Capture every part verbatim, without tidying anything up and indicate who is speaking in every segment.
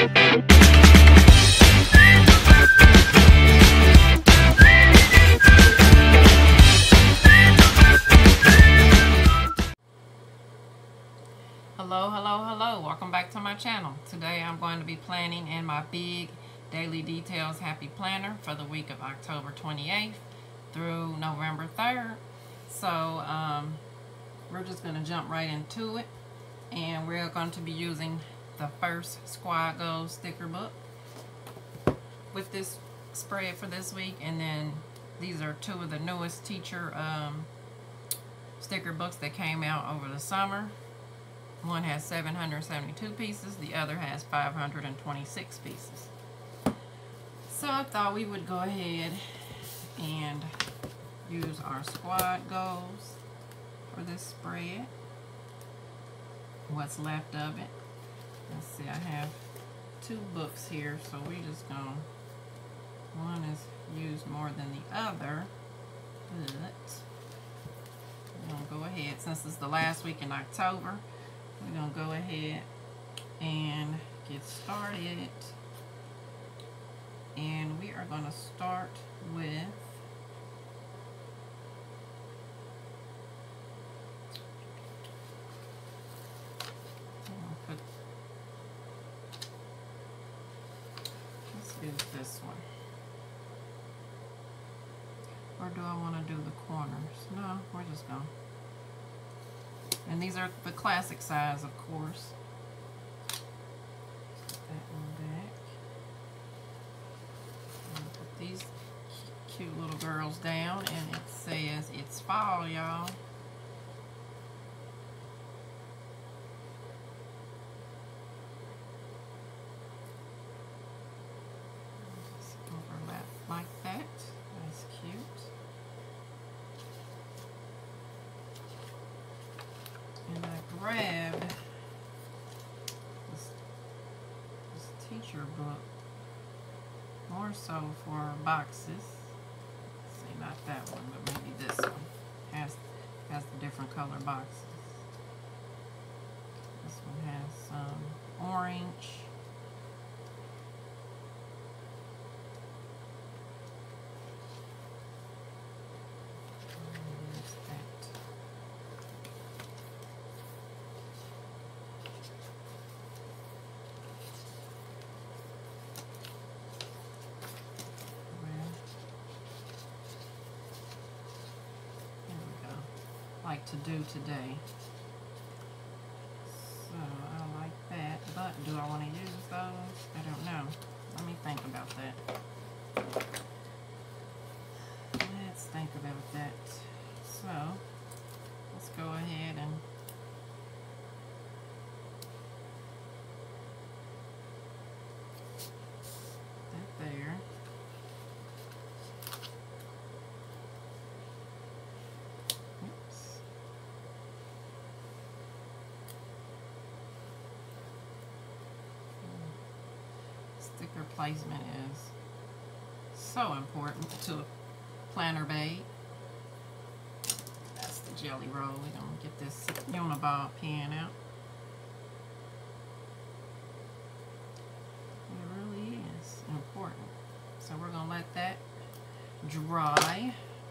Speaker 1: Hello, hello, hello. Welcome back to my channel. Today I'm going to be planning in my big Daily Details Happy Planner for the week of October twenty-eighth through November third. So um, we're just going to jump right into it. And we're going to be using the first Squad Goals sticker book with this spread for this week. And then these are two of the newest teacher um, sticker books that came out over the summer. One has seven hundred seventy-two pieces, the other has five hundred twenty-six pieces. So I thought we would go ahead and use our Squad Goals for this spread. What's left of it. Let's see, I have two books here, so we just gonna, one is used more than the other, but we're gonna go ahead, since it's the last week in October, we're going to go ahead and get started. And we are going to start with put, let's use this one. Or do I want to do the corners? No, we're just going to. And these are the classic size, of course. Put that one back. And put these cute little girls down, and it says it's fall, y'all. Just overlap like that. That's cute. And I grabbed this, this teacher book, more so for boxes. Let's see, not that one, but maybe this one has has the different color boxes. This one has some orange. Like to do today. So I like that, but do I want to use those? I don't know. Let me think about that. Let's think about that. So let's go ahead and that there. Sticker placement is so important to a planner babe. That's the Jelly Roll. We're going to get this Uniball pen out. It really is important. So we're going to let that dry.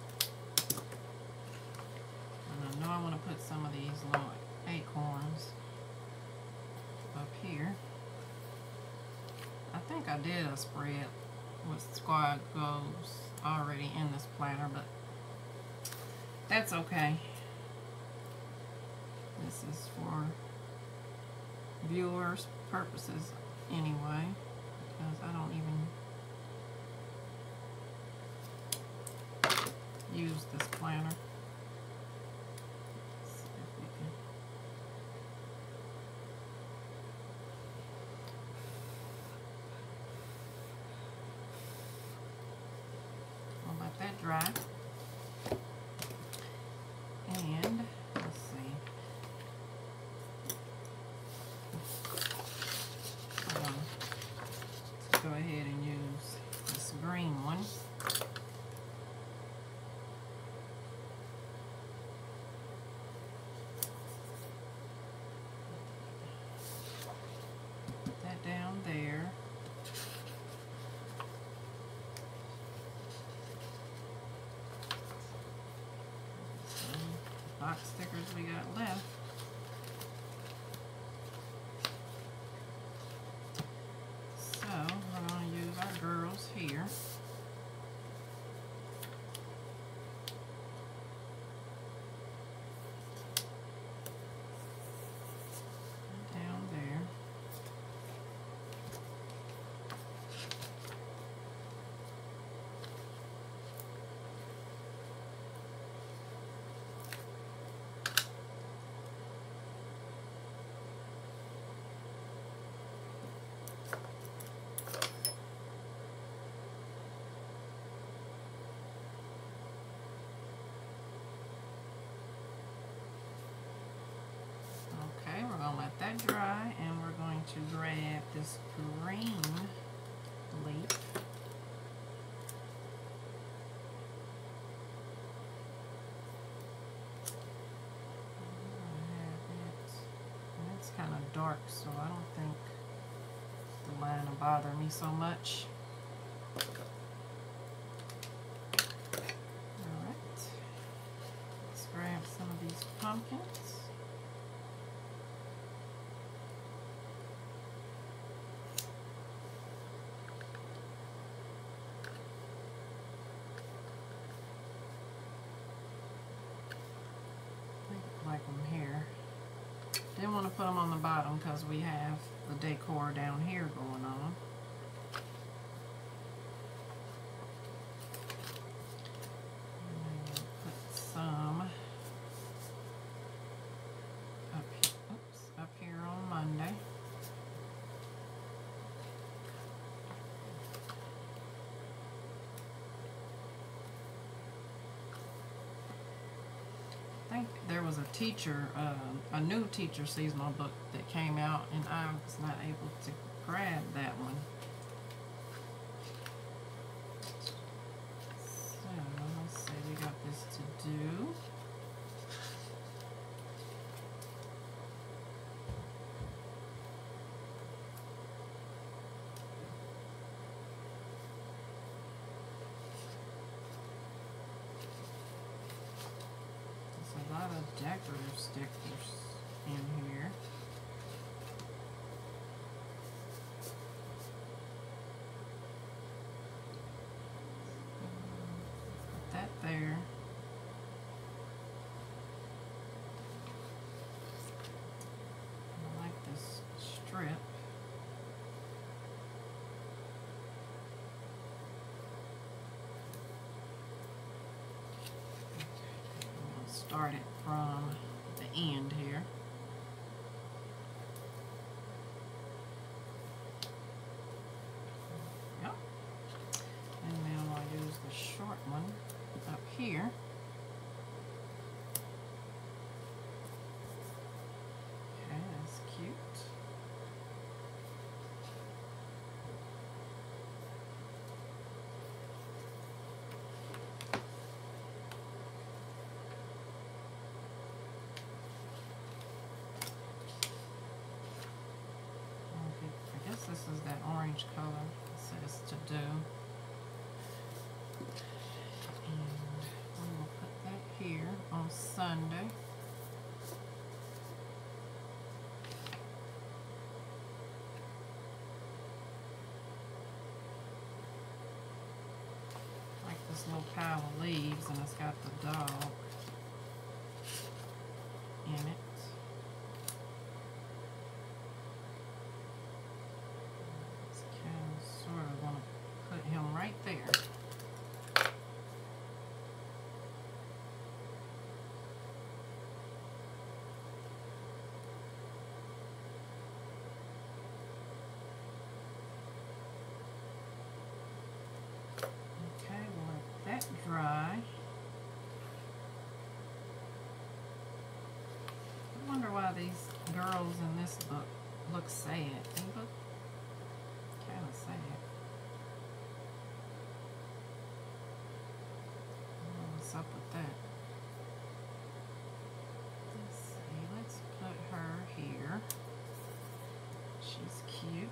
Speaker 1: And I know I want to put some of these little acorns up here. I think I did a spread with Squad Goals already in this planner, but that's okay. This is for viewers' purposes anyway, because I don't even use this planner. That dry, and let's see, I'm going to go ahead and use this green one. Put that down there. cardstock stickers we got left. So we're going to use our girls here. Down there. Let that dry, and we're going to grab this green leaf. And it's kind of dark, so I don't think the line will bother me so much. Alright, let's grab some of these pumpkins. Like them here. Didn't want to put them on the bottom because we have the decor down here going on. And put some up here, oops, up here on Monday. I think there was a teacher, uh, a new teacher seasonal book that came out, and I was not able to grab that one. So let's see, we got this to do. A lot of decorative stickers in here. Put that there. I like this strip. Start it from the end here. Yep. And then I'll use the short one up here. Okay, that's cute. This is that orange color it says to do. And we will put that here on Sunday. Like this little pile of leaves, and it's got the dog in it. Right there. Okay, we'll let that dry. I wonder why these girls in this book look sad. They look kind of sad. What's up with that? Let's see, let's put her here. She's cute.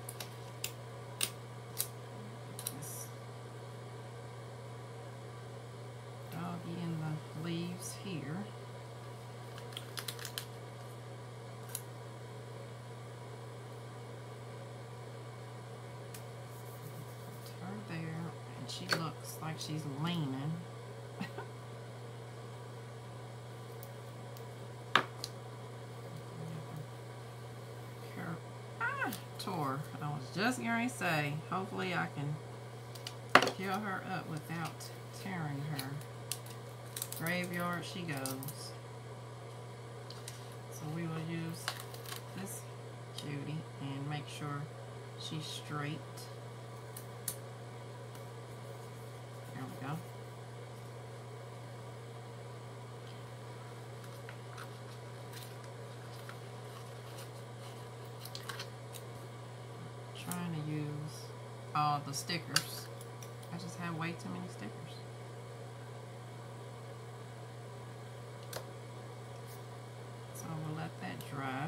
Speaker 1: This like she's leaning. Ah, tore. I was just going to say, hopefully I can heal her up without tearing her. Graveyard she goes. So we will use this cutie and make sure she's straight. There we go. Trying to use all the stickers. I just have way too many stickers. So we'll let that dry.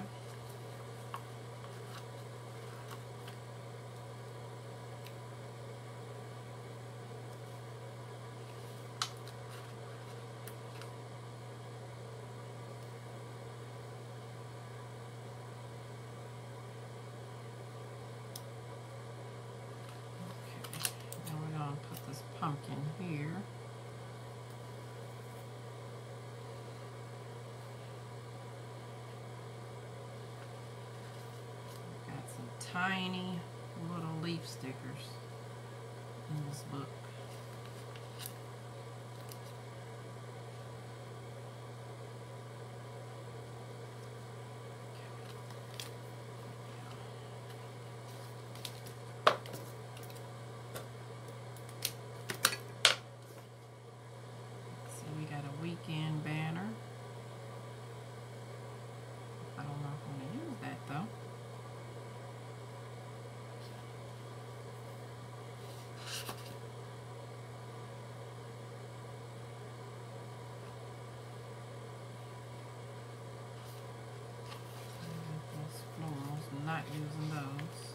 Speaker 1: Pumpkin here. Got some tiny little leaf stickers in this book. Weekend banner. I don't know if I'm going to use that though. Those florals, not using those.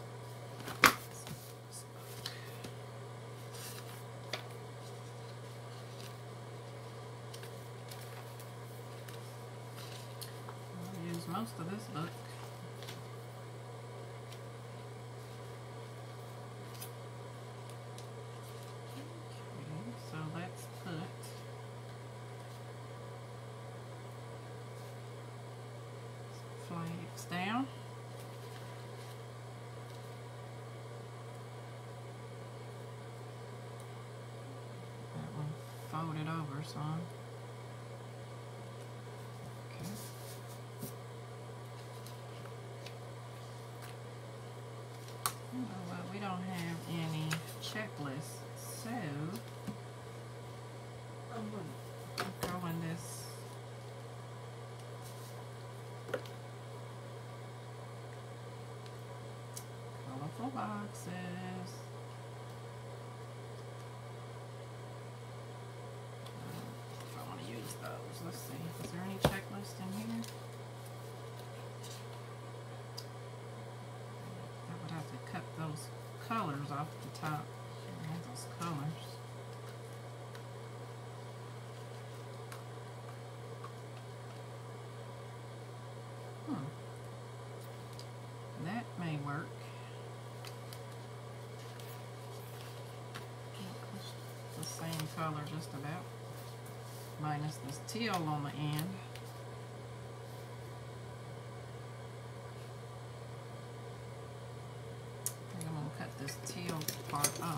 Speaker 1: Most of this book. Okay, so let's put flags down. That one folded over some. Well, we don't have any checklists, so I'm going to throw in this colorful boxes. If I want to use those, let's see. Is there any checklist in here? Have to cut those colors off the top. Add those colors. Hmm. That may work. The same color just about. Minus this teal on the end. This teal part off.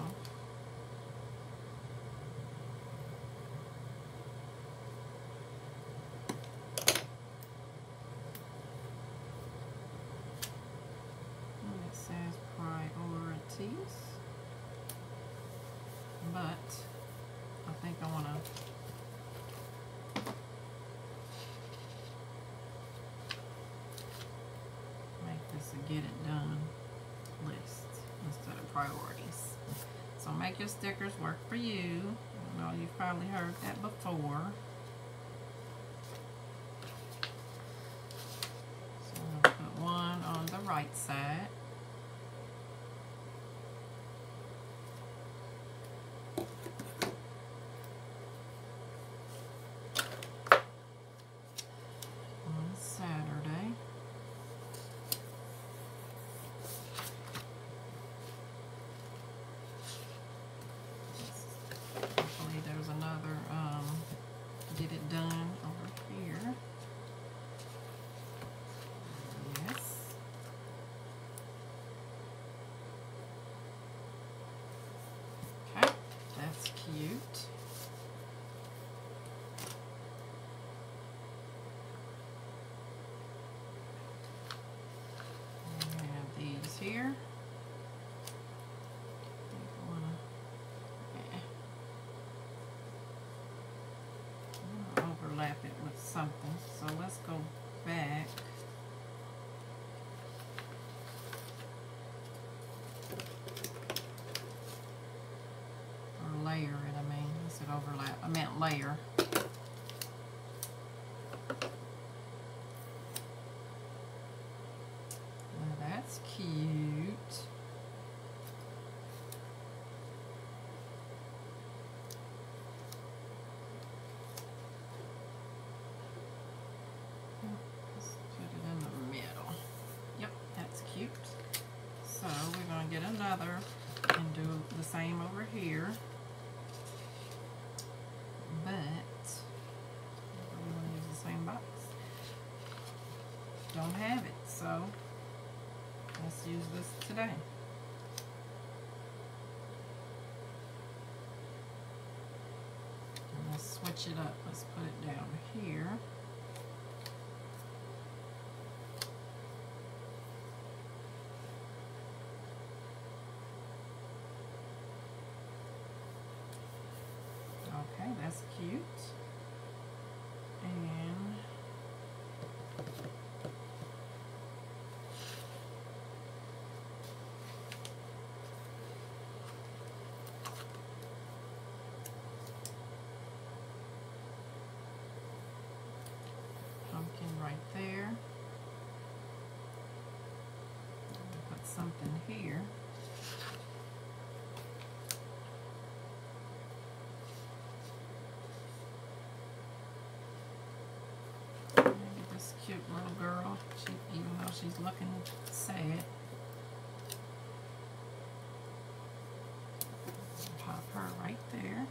Speaker 1: And it says priorities, but I think I want to make this a get it done list instead of priorities. So make your stickers work for you. I know you've probably heard that before. So I'm going to put one on the right side. On Saturday. here. Overlap it with something, so let's go back. Or layer it, I mean, I said overlap, I meant layer. Now that's cute. So we're going to get another and do the same over here, but we want to use the same box. Don't have it, so let's use this today. And let's switch it up. Let's put it down here. Okay, that's cute. And pumpkin right there. Put something here. Cute little girl, she, even though she's looking sad. Pop her right there.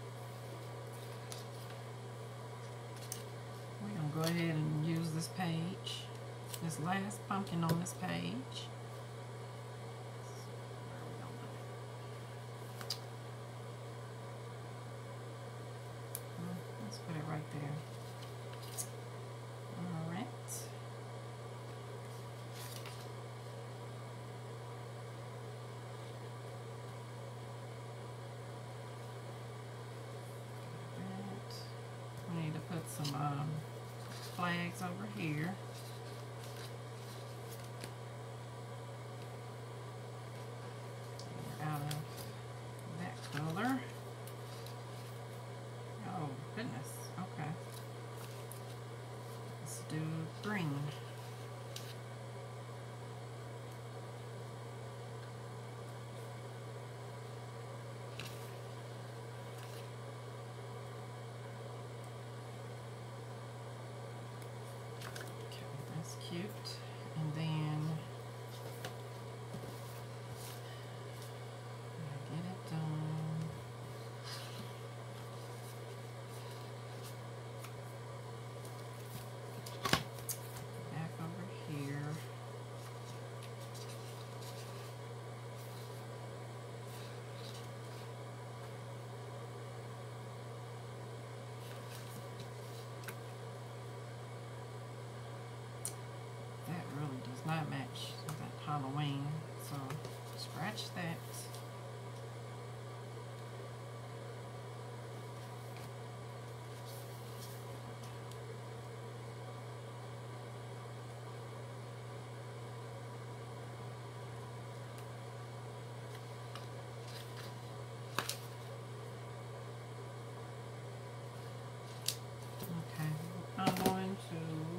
Speaker 1: We're going to go ahead and use this page, this last pumpkin on this page. Let's put it right there. Put some um, flags over here. Out of that color. Oh goodness, okay. Let's do green. Cute. And then get it done. Back over here. That really does not match that Halloween, so scratch that. Okay, I'm going to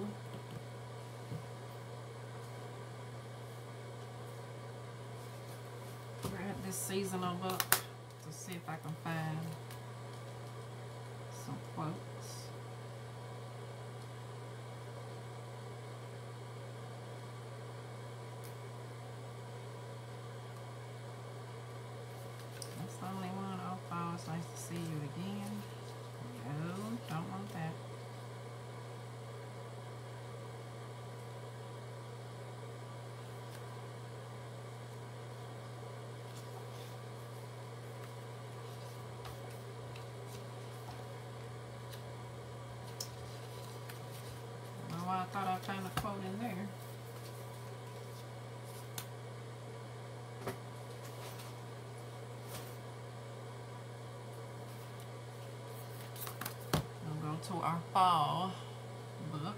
Speaker 1: grab this seasonal book to see if I can find some quotes. That's the only one. Oh, fall, it's nice to see you again. No, don't want that. to our fall book.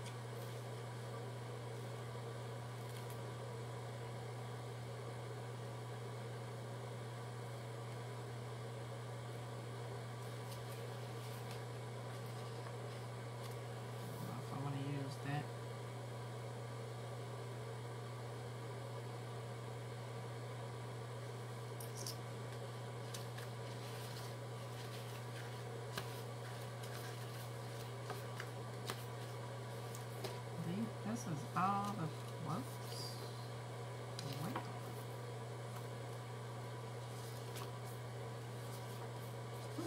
Speaker 1: This is all the quotes. Wait. Hmm.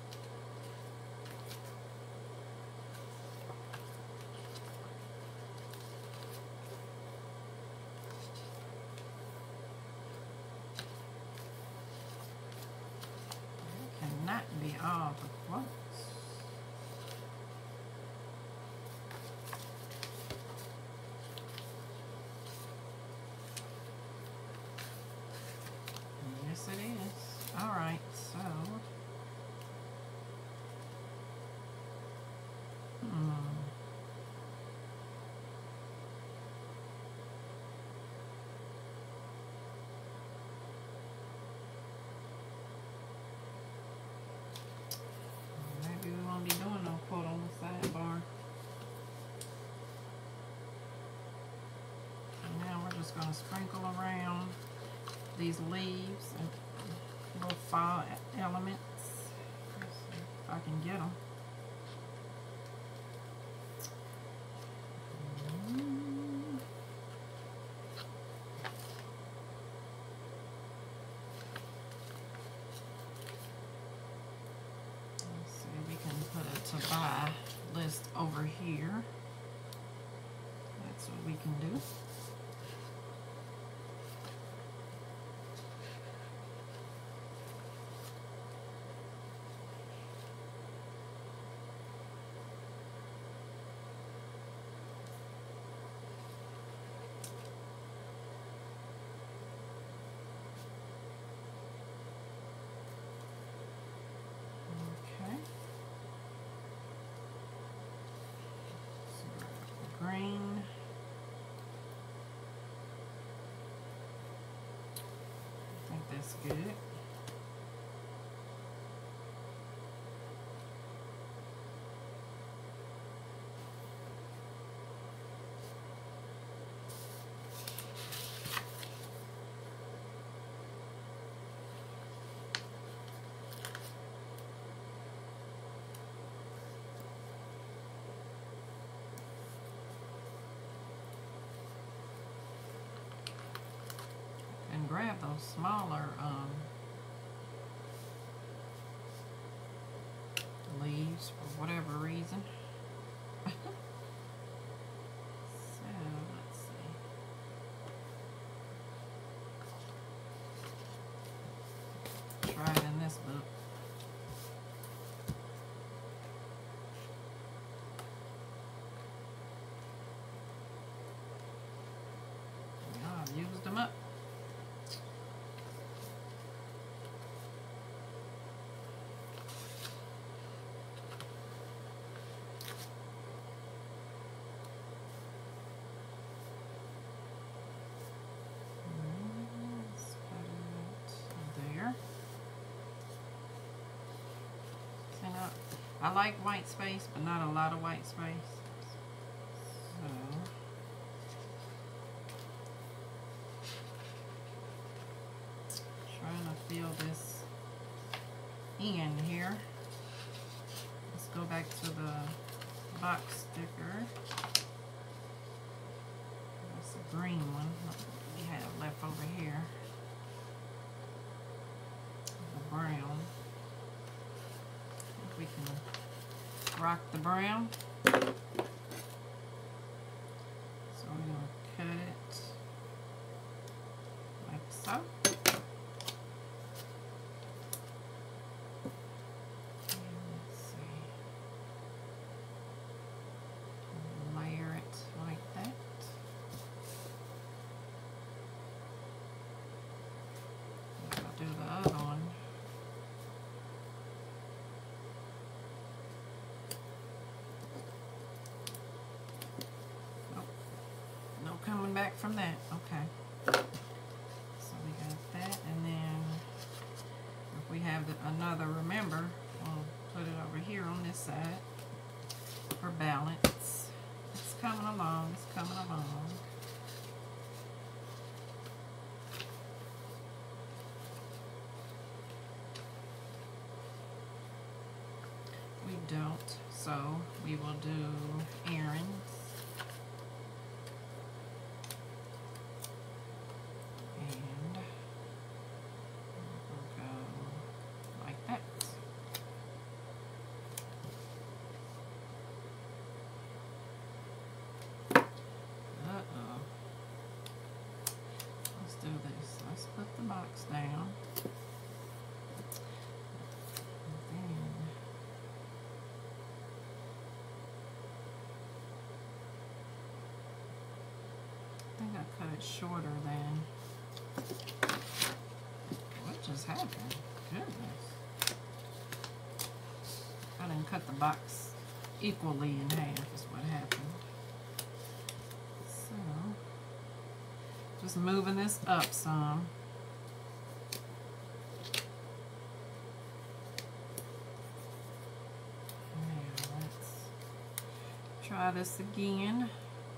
Speaker 1: That cannot be all the quotes. Yes, it is. All right, so hmm. Maybe we won't be doing no quote on the sidebar. And now we're just going to sprinkle around these leaves and little fall elements. Let's see if I can get them. Let's see, we can put a to buy list over here. That's what we can do. Green. I think that's good. And grab those smaller um, leaves for whatever reason. So let's see. Try it in this book. Yeah, I've used them up. I like white space, but not a lot of white space. So, trying to fill this in here. Let's go back to the box sticker. That's a green one we have left over here. The brown. We can rock the brown. So we're going to cut it like so. And let's see. Layer it like that. I'll do the other one. that. Okay. So we got that, and then if we have the, another remember, we'll put it over here on this side for balance. It's coming along. It's coming along. We don't, so we will do errands. And we'll go like that. Uh-oh. Let's do this. Let's put the box down. I think I cut it shorter than what just happened. Goodness. I didn't cut the box equally in half is what happened. So just moving this up some. Now let's try this again.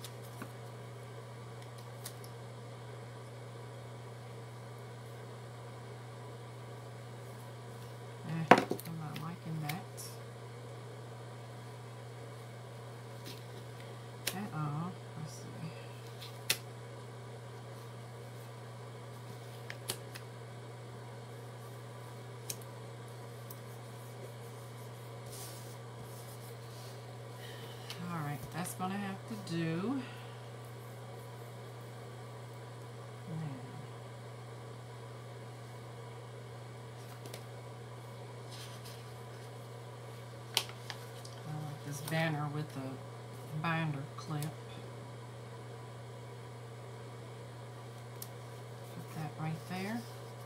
Speaker 1: That's gonna have to do. I like this banner with the binder clip. Put that right there.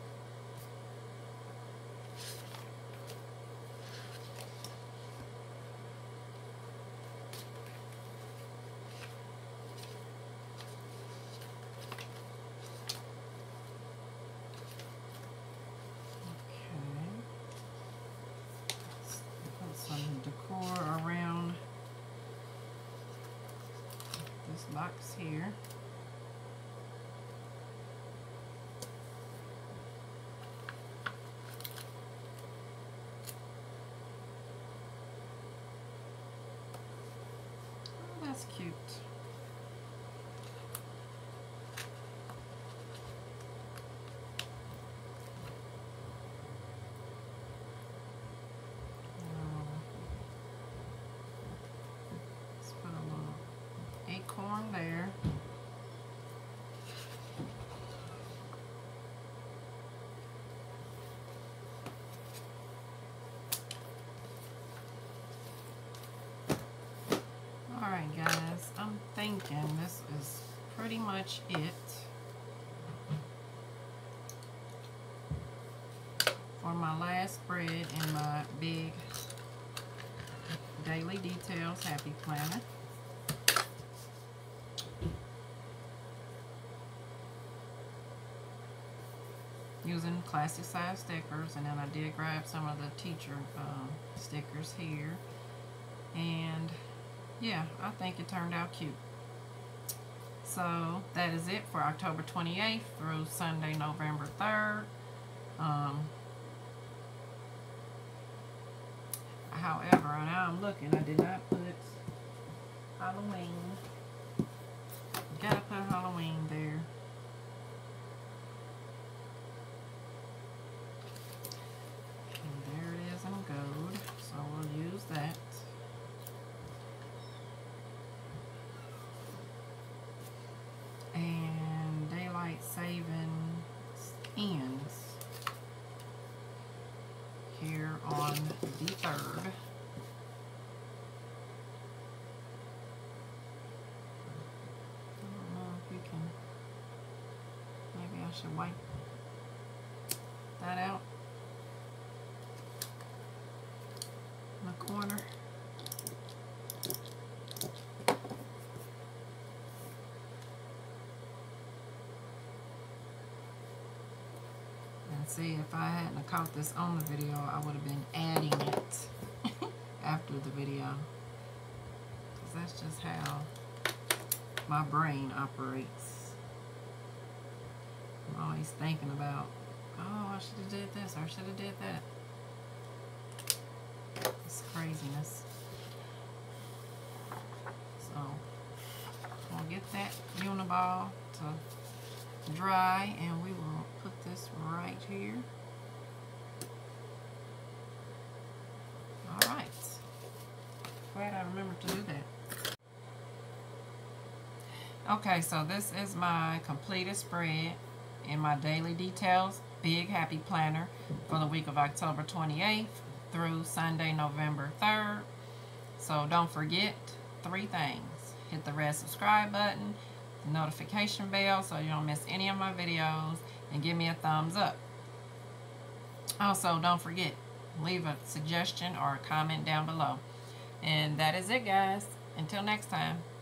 Speaker 1: Box here. Oh, that's cute. Acorn there. Alright guys, I'm thinking this is pretty much it for my last spread in my big Daily Details Happy Planner. Using classic size stickers, and then I did grab some of the teacher um, stickers here, and yeah, I think it turned out cute. So that is it for October twenty-eighth through Sunday, November third. Um, however, now I'm looking, I did not put Halloween. Gotta put Halloween there. Gold, so we'll use that. And daylight savings ends here on the third. I don't know if you can, maybe I should wipe that out. The corner. And see, if I hadn't have caught this on the video, I would have been adding it after the video. Because that's just how my brain operates. I'm always thinking about, oh, I should have did this, or I should have did that. It's craziness. So, we'll get that Uniball to dry, and we will put this right here. Alright. Glad I remembered to do that. Okay, so this is my completed spread in my Daily Details Big Happy Planner for the week of October twenty-eighth through Sunday, November third. So don't forget three things. Hit the red subscribe button, the notification bell so you don't miss any of my videos, and give me a thumbs up. Also, don't forget, leave a suggestion or a comment down below. And that is it, guys. Until next time.